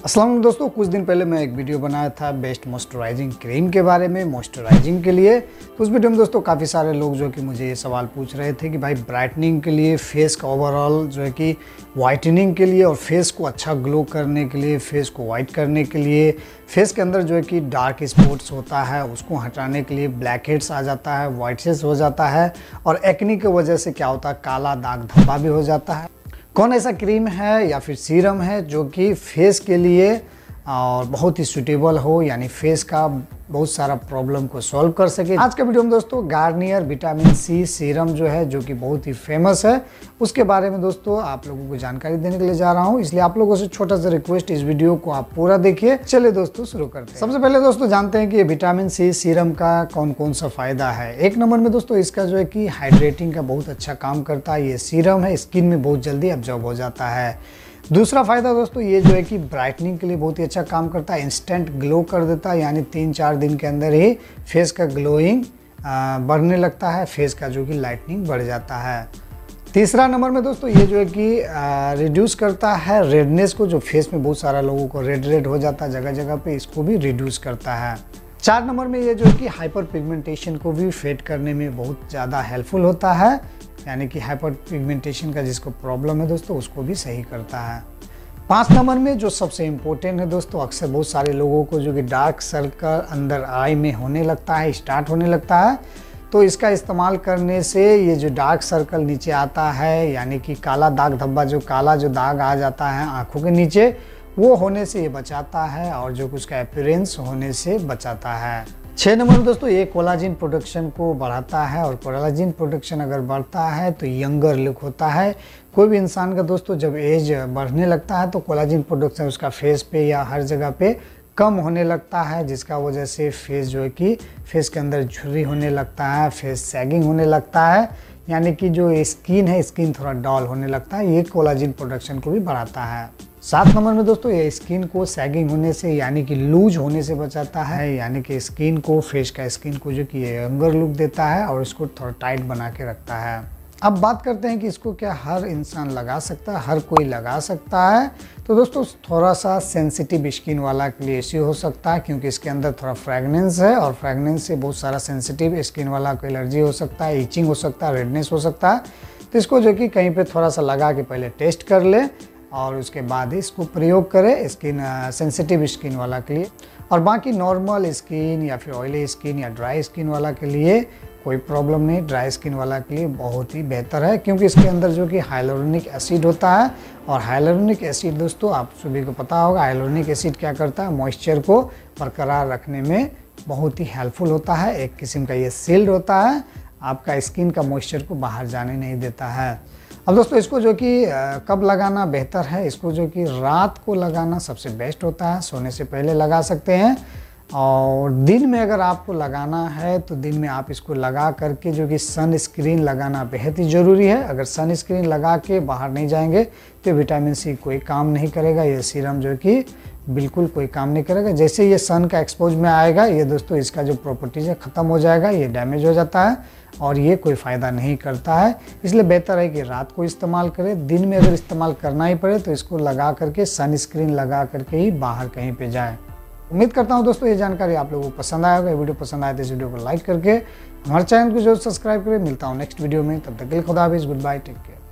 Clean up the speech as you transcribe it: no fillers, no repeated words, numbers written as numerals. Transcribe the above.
अस्सलाम वालेकुम दोस्तों, कुछ दिन पहले मैं एक वीडियो बनाया था बेस्ट मॉइस्चराइजिंग क्रीम के बारे में, मॉइस्चराइजिंग के लिए। तो उस वीडियो में दोस्तों काफ़ी सारे लोग जो कि मुझे ये सवाल पूछ रहे थे कि भाई ब्राइटनिंग के लिए, फेस का ओवरऑल जो है कि वाइटनिंग के लिए और फेस को अच्छा ग्लो करने के लिए, फेस को वाइट करने के लिए, फेस के अंदर जो है कि डार्क स्पॉट्स होता है उसको हटाने के लिए, ब्लैक हेड्स आ जाता है, वाइट हेड्स हो जाता है और एक्नी की वजह से क्या होता है, काला दाग धब्बा भी हो जाता है। कौन ऐसा क्रीम है या फिर सीरम है जो कि फेस के लिए और बहुत ही सूटेबल हो, यानी फेस का बहुत सारा प्रॉब्लम को सॉल्व कर सके। आज का वीडियो में दोस्तों गार्नियर विटामिन सी सीरम जो है, जो कि बहुत ही फेमस है, उसके बारे में दोस्तों आप लोगों को जानकारी देने के लिए जा रहा हूं। इसलिए आप लोगों से छोटा सा रिक्वेस्ट, इस वीडियो को आप पूरा देखिए। चलिए दोस्तों शुरू करते हैं। सबसे पहले दोस्तों जानते हैं कि ये विटामिन सी सीरम का कौन कौन सा फायदा है। एक नंबर में दोस्तों इसका जो है कि हाइड्रेटिंग का बहुत अच्छा काम करता है। ये सीरम है, स्किन में बहुत जल्दी एब्जॉर्ब हो जाता है। दूसरा फ़ायदा दोस्तों ये जो है कि ब्राइटनिंग के लिए बहुत ही अच्छा काम करता है, इंस्टेंट ग्लो कर देता है, यानी 3-4 दिन के अंदर ही फेस का ग्लोइंग बढ़ने लगता है, फेस का जो कि लाइटनिंग बढ़ जाता है। तीसरा नंबर में दोस्तों ये जो है कि रिड्यूस करता है रेडनेस को, जो फेस में बहुत सारा लोगों को रेड हो जाता है जगह जगह पे, इसको भी रिड्यूस करता है। 4 नंबर में ये जो है कि हाइपर पिगमेंटेशन को भी फेड करने में बहुत ज़्यादा हेल्पफुल होता है, यानी कि हाइपर पिगमेंटेशन का जिसको प्रॉब्लम है दोस्तों उसको भी सही करता है। 5 नंबर में जो सबसे इम्पोर्टेंट है दोस्तों, अक्सर बहुत सारे लोगों को जो कि डार्क सर्कल अंदर आई में होने लगता है, स्टार्ट होने लगता है, तो इसका इस्तेमाल करने से ये जो डार्क सर्कल नीचे आता है, यानी कि काला दाग धब्बा, जो काला जो दाग आ जाता है आँखों के नीचे, वो होने से ये बचाता है और जो कुछ का अपीयरेंस होने से बचाता है। 6 नंबर में दोस्तों ये कोलाजिन प्रोडक्शन को बढ़ाता है और कोलाजिन प्रोडक्शन अगर बढ़ता है तो यंगर लुक होता है। कोई भी इंसान का दोस्तों जब एज बढ़ने लगता है तो कोलाजिन प्रोडक्शन उसका फेस पे या हर जगह पे कम होने लगता है, जिसका वजह से फेस जो है कि फेस के अंदर झुर्री होने लगता है, फेस सैगिंग होने लगता है, यानी कि जो स्किन है स्किन थोड़ा डॉल होने लगता है। ये कोलाजिन प्रोडक्शन को भी बढ़ाता है। 7 नंबर में दोस्तों ये स्किन को सैगिंग होने से, यानी कि लूज होने से बचाता है, यानी कि स्किन को, फेस का स्किन को जो कि यंगर लुक देता है और इसको थोड़ा टाइट बना के रखता है। अब बात करते हैं कि इसको क्या हर इंसान लगा सकता है, हर कोई लगा सकता है। तो दोस्तों थोड़ा सा सेंसिटिव स्किन वाला के लिए इश्यू हो सकता है, क्योंकि इसके अंदर थोड़ा फ्रेगनेंस है और फ्रेगनेंस से बहुत सारा सेंसिटिव स्किन वाला को एलर्जी हो सकता है, इचिंग हो सकता है, रेडनेस हो सकता है। तो इसको जो कि कहीं पे थोड़ा सा लगा के पहले टेस्ट कर ले और उसके बाद ही इसको प्रयोग करें स्किन सेंसिटिव स्किन वाला के लिए। और बाकी नॉर्मल स्किन या फिर ऑयली स्किन या ड्राई स्किन वाला के लिए कोई प्रॉब्लम नहीं। ड्राई स्किन वाला के लिए बहुत ही बेहतर है, क्योंकि इसके अंदर जो कि हाइलोरोनिक एसिड होता है और हाइलोरोनिक एसिड दोस्तों आप सभी को पता होगा, हाइलोरोनिक एसिड क्या करता है, मॉइस्चर को बरकरार रखने में बहुत ही हेल्पफुल होता है। एक किस्म का ये शील्ड होता है, आपका स्किन का मॉइस्चर को बाहर जाने नहीं देता है। अब दोस्तों इसको जो कि कब लगाना बेहतर है, इसको जो कि रात को लगाना सबसे बेस्ट होता है, सोने से पहले लगा सकते हैं। और दिन में अगर आपको लगाना है तो दिन में आप इसको लगा करके जो कि सन स्क्रीन लगाना बेहद ही ज़रूरी है। अगर सन स्क्रीन लगा के बाहर नहीं जाएंगे तो विटामिन सी कोई काम नहीं करेगा, ये सीरम जो कि बिल्कुल कोई काम नहीं करेगा। जैसे ये सन का एक्सपोज में आएगा, ये दोस्तों इसका जो प्रॉपर्टीज है ख़त्म हो जाएगा, ये डैमेज हो जाता है और ये कोई फ़ायदा नहीं करता है। इसलिए बेहतर है कि रात को इस्तेमाल करें। दिन में अगर इस्तेमाल करना ही पड़े तो इसको लगा करके, सन स्क्रीन लगा करके ही बाहर कहीं पे जाएं। उम्मीद करता हूं दोस्तों ये जानकारी आप लोगों को पसंद आया होगा। वीडियो पसंद आए तो इस वीडियो को लाइक करके हमारे चैनल को जरूर सब्सक्राइब करें। मिलता हूं नेक्स्ट वीडियो में, तब तक के लिए खुदा हाफिज़, गुड बाय, टेक केयर।